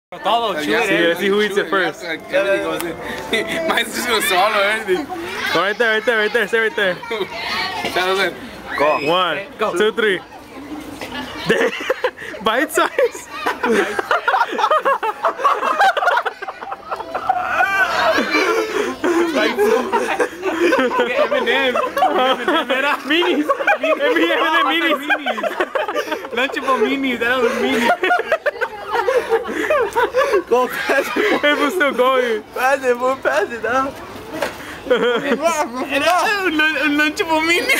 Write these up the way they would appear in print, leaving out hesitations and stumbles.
Todo, chew it. Let's see who eats it first. Everything goes in. Mine's just gonna swallow everything. Go right there, stay right there. Go. 1, 2, 3. Bite size. M&M. Minis. M&M minis. Lunchable minis. That was minis. Go pass it. It was still going. Pass it, boy. Pass it now. Lunchable minis.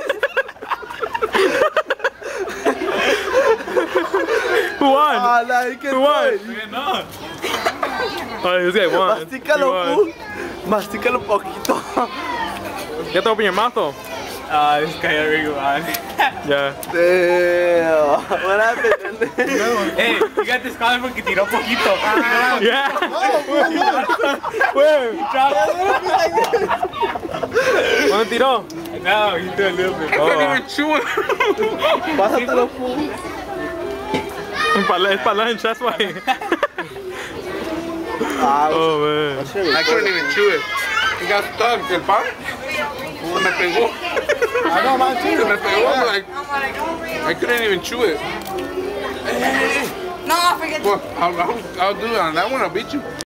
Who won? Ah, nah, you can't Who won? No. Oh, this guy won. Mastícalo, fool. Mastícalo poquito. You have to open your mouth though. This guy already won. Yeah. Damn. What happened? Hey, you got this color porque tiró poquito. Yeah. Where? ¿Cuándo tiró? No, he threw a little bit. I couldn't even chew it. Pásatelo, fool. Es para lunch, that's why. Ah, Oh man. I couldn't even chew it. It got stuck. El pan se me pegó. I know, man, too. Se me pegó. Like, I couldn't even chew it. No, forget. Well, I'll do it on that one. I'll beat you.